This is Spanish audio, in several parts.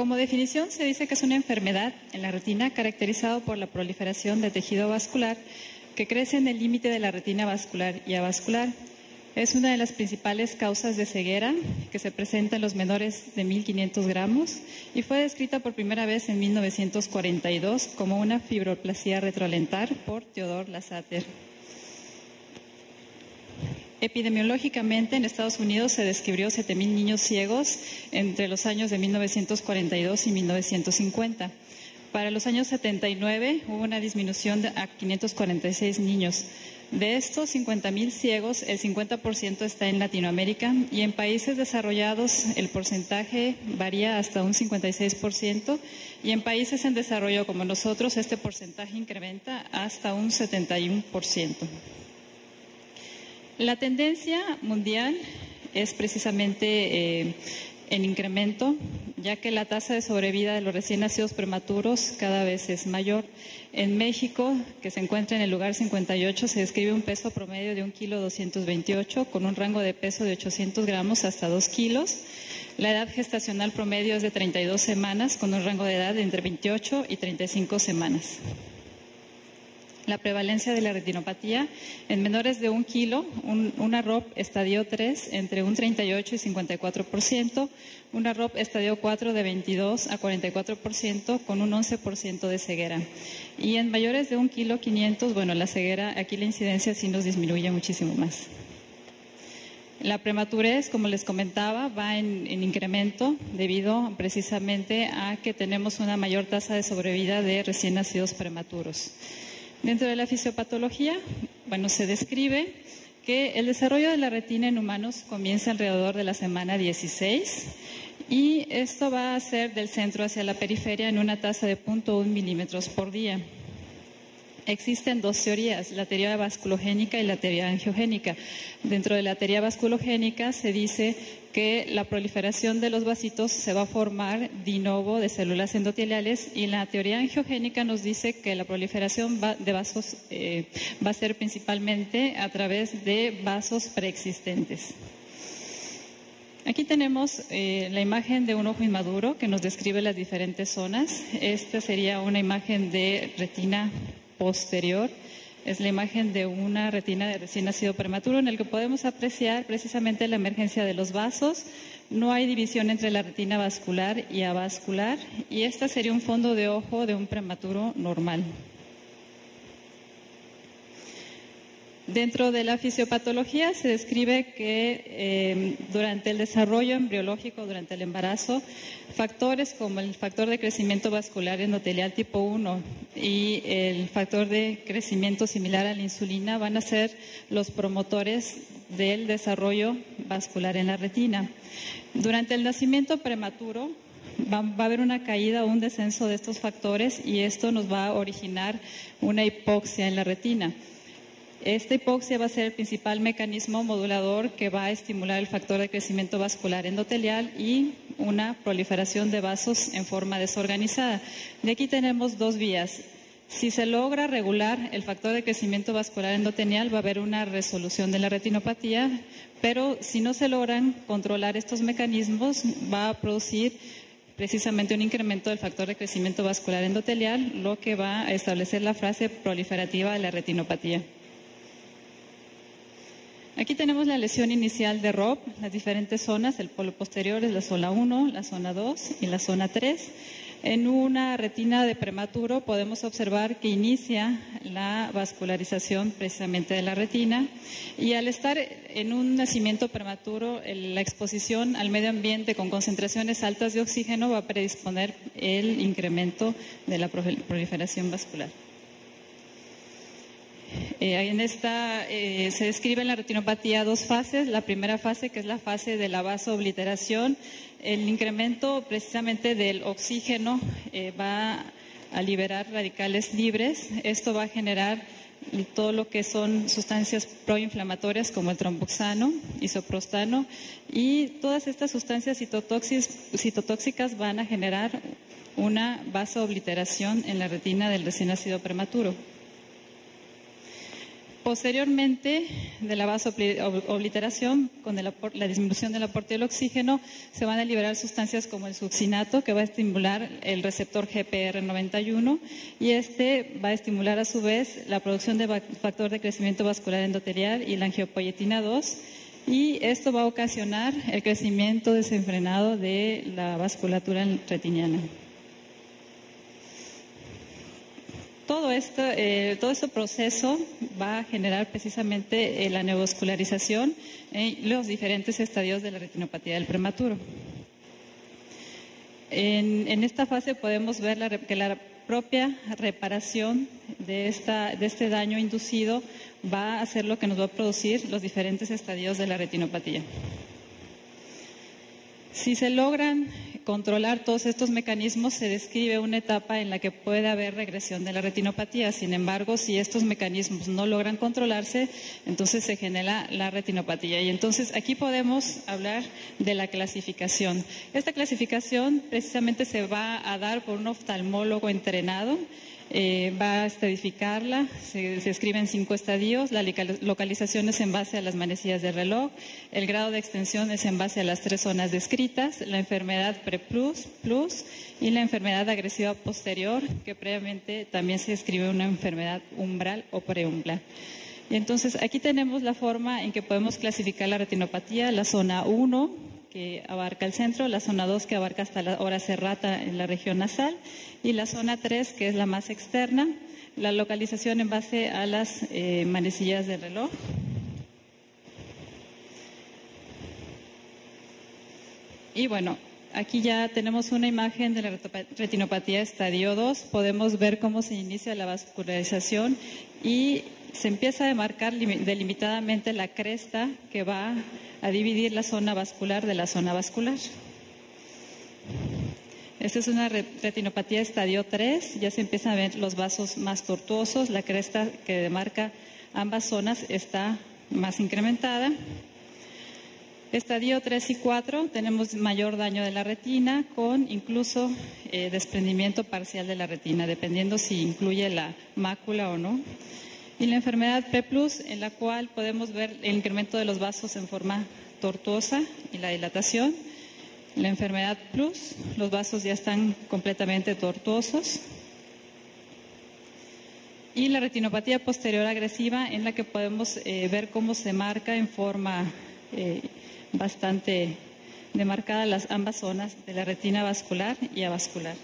Como definición, se dice que es una enfermedad en la retina caracterizada por la proliferación de tejido vascular que crece en el límite de la retina vascular y avascular. Es una de las principales causas de ceguera que se presenta en los menores de 1.500 gramos y fue descrita por primera vez en 1942 como una fibroplasia retrolentar por Theodore Lassater. Epidemiológicamente, en Estados Unidos se descubrió 7.000 niños ciegos entre los años de 1942 y 1950. Para los años 79 hubo una disminución a 546 niños. De estos 50.000 ciegos, el 50% está en Latinoamérica y en países desarrollados el porcentaje varía hasta un 56% y en países en desarrollo como nosotros este porcentaje incrementa hasta un 71%. La tendencia mundial es precisamente en incremento, ya que la tasa de sobrevida de los recién nacidos prematuros cada vez es mayor. En México, que se encuentra en el lugar 58, se describe un peso promedio de 1,228 kg, con un rango de peso de 800 gramos hasta 2 kilos. La edad gestacional promedio es de 32 semanas, con un rango de edad de entre 28 y 35 semanas. La prevalencia de la retinopatía en menores de 1 kilo, una ROP estadio 3 entre un 38 y 54%, una ROP estadio 4 de 22 a 44% con un 11% de ceguera. Y en mayores de 1 kilo 500, bueno, la ceguera, aquí la incidencia sí nos disminuye muchísimo más. La prematurez, como les comentaba, va en incremento debido precisamente a que tenemos una mayor tasa de sobrevida de recién nacidos prematuros. Dentro de la fisiopatología, bueno, se describe que el desarrollo de la retina en humanos comienza alrededor de la semana 16 y esto va a ser del centro hacia la periferia en una tasa de 0,1 milímetros por día. Existen dos teorías, la teoría vasculogénica y la teoría angiogénica. Dentro de la teoría vasculogénica se dice que la proliferación de los vasitos se va a formar de novo de células endoteliales y la teoría angiogénica nos dice que la proliferación de vasos va a ser principalmente a través de vasos preexistentes. Aquí tenemos la imagen de un ojo inmaduro que nos describe las diferentes zonas. Esta sería una imagen de retina posterior. Es la imagen de una retina de recién nacido prematuro en el que podemos apreciar precisamente la emergencia de los vasos. No hay división entre la retina vascular y avascular y esta sería un fondo de ojo de un prematuro normal. Dentro de la fisiopatología se describe que durante el desarrollo embriológico, durante el embarazo, factores como el factor de crecimiento vascular endotelial tipo 1 y el factor de crecimiento similar a la insulina van a ser los promotores del desarrollo vascular en la retina. Durante el nacimiento prematuro va a haber una caída o un descenso de estos factores y esto nos va a originar una hipoxia en la retina. Esta hipoxia va a ser el principal mecanismo modulador que va a estimular el factor de crecimiento vascular endotelial y una proliferación de vasos en forma desorganizada. De aquí tenemos dos vías. Si se logra regular el factor de crecimiento vascular endotelial, va a haber una resolución de la retinopatía, pero si no se logran controlar estos mecanismos, va a producir precisamente un incremento del factor de crecimiento vascular endotelial, lo que va a establecer la fase proliferativa de la retinopatía. Aquí tenemos la lesión inicial de ROP, las diferentes zonas, el polo posterior es la zona 1, la zona 2 y la zona 3. En una retina de prematuro podemos observar que inicia la vascularización precisamente de la retina y al estar en un nacimiento prematuro, la exposición al medio ambiente con concentraciones altas de oxígeno va a predisponer el incremento de la proliferación vascular. En esta se describe en la retinopatía dos fases. La primera fase, que es la fase de la vasoobliteración, el incremento precisamente del oxígeno va a liberar radicales libres. Esto va a generar todo lo que son sustancias proinflamatorias como el tromboxano, isoprostano y todas estas sustancias citotóxicas van a generar una vasoobliteración en la retina del recién nacido prematuro. Posteriormente de la vasoobliteración, con la disminución del aporte del oxígeno, se van a liberar sustancias como el succinato, que va a estimular el receptor GPR91, y este va a estimular a su vez la producción de factor de crecimiento vascular endotelial y la angiopoietina 2, y esto va a ocasionar el crecimiento desenfrenado de la vasculatura retiniana. Todo este proceso va a generar precisamente la neovascularización en los diferentes estadios de la retinopatía del prematuro. En esta fase podemos ver que la propia reparación de este daño inducido va a hacer lo que nos va a producir los diferentes estadios de la retinopatía. Si se logran controlar todos estos mecanismos, se describe una etapa en la que puede haber regresión de la retinopatía. Sin embargo, si estos mecanismos no logran controlarse, entonces se genera la retinopatía. Y entonces aquí podemos hablar de la clasificación. Esta clasificación precisamente se va a dar por un oftalmólogo entrenado. Va a estadificarla, se escribe en 5 estadios, la localización es en base a las manecillas del reloj, el grado de extensión es en base a las 3 zonas descritas, la enfermedad pre-plus, plus y la enfermedad agresiva posterior, que previamente también se escribe una enfermedad umbral o preumbral. Y entonces aquí tenemos la forma en que podemos clasificar la retinopatía, la zona 1, que abarca el centro, la zona 2 que abarca hasta la hora serrata en la región nasal y la zona 3 que es la más externa, la localización en base a las manecillas del reloj. Y bueno, aquí ya tenemos una imagen de la retinopatía estadio 2, podemos ver cómo se inicia la vascularización y se empieza a demarcar delimitadamente la cresta que va a dividir la zona vascular de la zona vascular. Esta es una retinopatía estadio 3, ya se empiezan a ver los vasos más tortuosos, la cresta que demarca ambas zonas está más incrementada. Estadio 3 y 4 tenemos mayor daño de la retina con incluso desprendimiento parcial de la retina, dependiendo si incluye la mácula o no. Y la enfermedad P+, en la cual podemos ver el incremento de los vasos en forma tortuosa y la dilatación. La enfermedad Plus, los vasos ya están completamente tortuosos. Y la retinopatía posterior agresiva, en la que podemos ver cómo se marca en forma bastante demarcada ambas zonas de la retina vascular y avascular.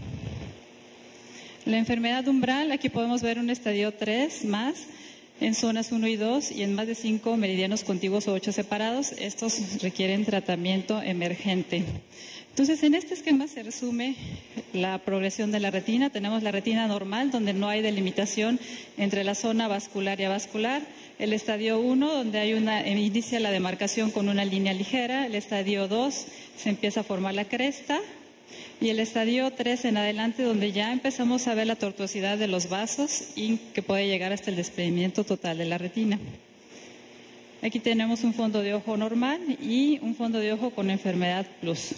La enfermedad umbral, aquí podemos ver un estadio 3 más en zonas 1 y 2 y en más de 5 meridianos contiguos o 8 separados. Estos requieren tratamiento emergente. Entonces, en este esquema se resume la progresión de la retina. Tenemos la retina normal, donde no hay delimitación entre la zona vascular y avascular. El estadio 1, donde inicia la demarcación con una línea ligera. El estadio 2, se empieza a formar la cresta. Y el estadio 3 en adelante, donde ya empezamos a ver la tortuosidad de los vasos y que puede llegar hasta el desprendimiento total de la retina. Aquí tenemos un fondo de ojo normal y un fondo de ojo con enfermedad Plus.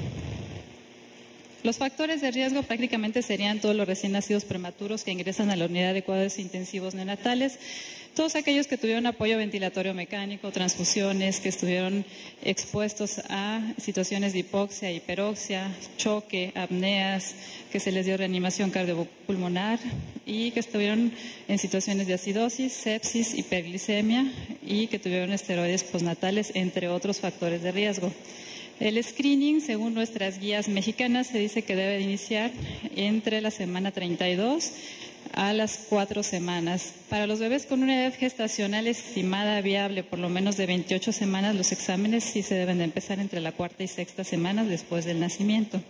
Los factores de riesgo prácticamente serían todos los recién nacidos prematuros que ingresan a la unidad de cuidados intensivos neonatales, todos aquellos que tuvieron apoyo ventilatorio mecánico, transfusiones, que estuvieron expuestos a situaciones de hipoxia, hiperoxia, choque, apneas, que se les dio reanimación cardiopulmonar y que estuvieron en situaciones de acidosis, sepsis, hiperglicemia y que tuvieron esteroides postnatales, entre otros factores de riesgo. El screening, según nuestras guías mexicanas, se dice que debe de iniciar entre la semana 32 a las 4 semanas. Para los bebés con una edad gestacional estimada viable por lo menos de 28 semanas, los exámenes sí se deben de empezar entre la 4ª y 6ª semana después del nacimiento.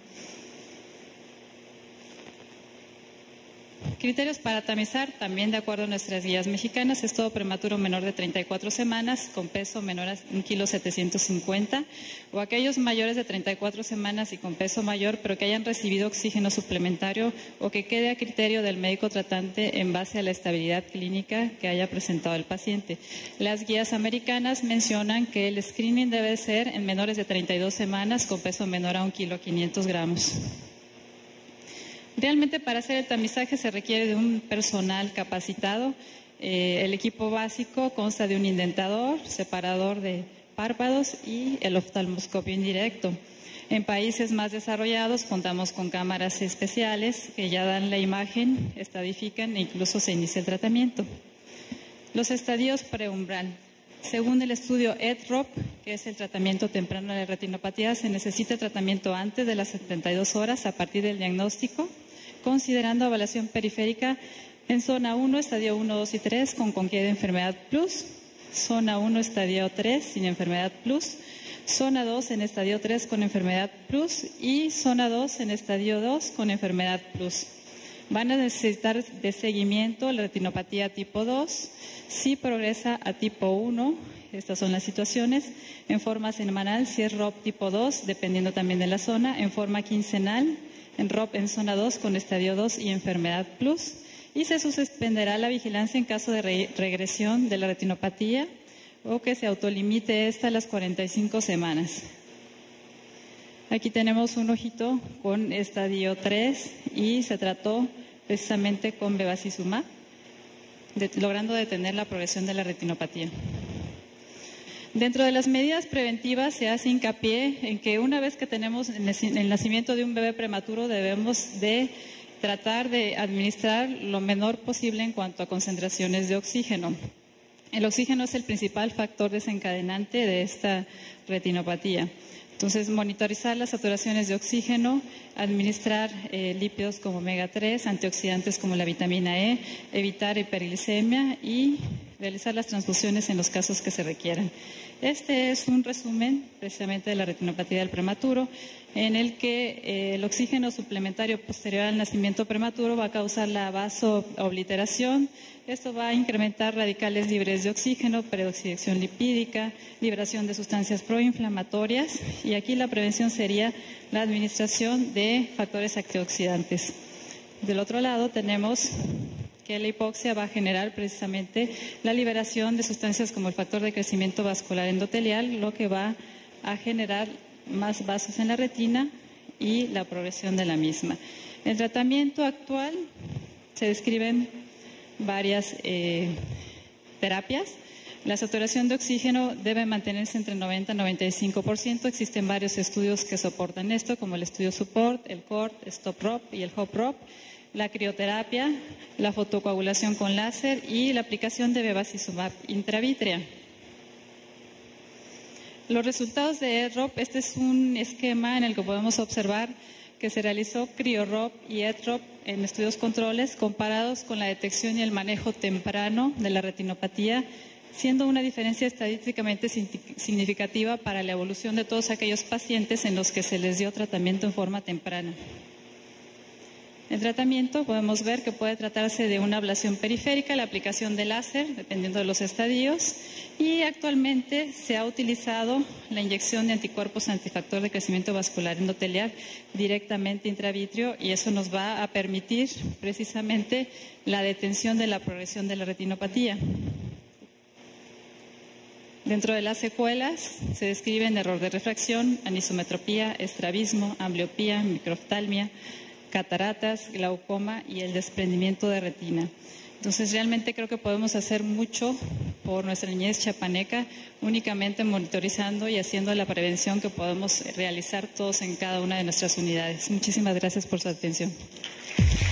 Criterios para tamizar, también de acuerdo a nuestras guías mexicanas, es todo prematuro menor de 34 semanas con peso menor a 1,750 kg o aquellos mayores de 34 semanas y con peso mayor pero que hayan recibido oxígeno suplementario o que quede a criterio del médico tratante en base a la estabilidad clínica que haya presentado el paciente. Las guías americanas mencionan que el screening debe ser en menores de 32 semanas con peso menor a 1,5 kg. Realmente para hacer el tamizaje se requiere de un personal capacitado El equipo básico consta de un indentador, separador de párpados y el oftalmoscopio indirecto. En países más desarrollados contamos con cámaras especiales que ya dan la imagen, estadifican e incluso se inicia el tratamiento. Los estadios preumbral. Según el estudio EDROP, que es el tratamiento temprano de la retinopatía, se necesita tratamiento antes de las 72 horas a partir del diagnóstico, considerando evaluación periférica en zona 1, estadio 1, 2 y 3 con cualquier enfermedad plus, zona 1, estadio 3 sin enfermedad plus, zona 2 en estadio 3 con enfermedad plus y zona 2 en estadio 2 con enfermedad plus. Van a necesitar de seguimiento la retinopatía tipo 2, si progresa a tipo 1, estas son las situaciones, en forma semanal, si es ROP tipo 2, dependiendo también de la zona, en forma quincenal, en ROP en zona 2 con estadio 2 y enfermedad plus, y se suspenderá la vigilancia en caso de regresión de la retinopatía o que se autolimite esta a las 45 semanas. Aquí tenemos un ojito con estadio 3 y se trató precisamente con bevacizumab, logrando detener la progresión de la retinopatía. Dentro de las medidas preventivas se hace hincapié en que una vez que tenemos el nacimiento de un bebé prematuro debemos de tratar de administrar lo menor posible en cuanto a concentraciones de oxígeno. El oxígeno es el principal factor desencadenante de esta retinopatía. Entonces, monitorizar las saturaciones de oxígeno, administrar lípidos como omega 3, antioxidantes como la vitamina E, evitar hiperglicemia y realizar las transfusiones en los casos que se requieran. Este es un resumen precisamente de la retinopatía del prematuro, en el que el oxígeno suplementario posterior al nacimiento prematuro va a causar la vasoobliteración. Esto va a incrementar radicales libres de oxígeno, peroxidación lipídica, liberación de sustancias proinflamatorias y aquí la prevención sería la administración de factores antioxidantes. Del otro lado tenemos que la hipoxia va a generar precisamente la liberación de sustancias como el factor de crecimiento vascular endotelial, lo que va a generar más vasos en la retina y la progresión de la misma. El tratamiento actual se describen varias terapias. La saturación de oxígeno debe mantenerse entre 90 y 95%. Existen varios estudios que soportan esto, como el estudio SUPPORT, el CORT, STOP-ROP y el HOP-ROP. La crioterapia, la fotocoagulación con láser y la aplicación de bevacizumab intravítrea. Los resultados de EDROP, este es un esquema en el que podemos observar que se realizó CRIOROP y EDROP en estudios controles comparados con la detección y el manejo temprano de la retinopatía, siendo una diferencia estadísticamente significativa para la evolución de todos aquellos pacientes en los que se les dio tratamiento en forma temprana. El tratamiento podemos ver que puede tratarse de una ablación periférica, la aplicación de láser, dependiendo de los estadios, y actualmente se ha utilizado la inyección de anticuerpos antifactor de crecimiento vascular endotelial directamente intravítrea y eso nos va a permitir precisamente la detención de la progresión de la retinopatía. Dentro de las secuelas se describen error de refracción, anisometropía, estrabismo, ambliopía, microftalmia, cataratas, glaucoma y el desprendimiento de retina. Entonces, realmente creo que podemos hacer mucho por nuestra niñez chiapaneca, únicamente monitorizando y haciendo la prevención que podemos realizar todos en cada una de nuestras unidades. Muchísimas gracias por su atención.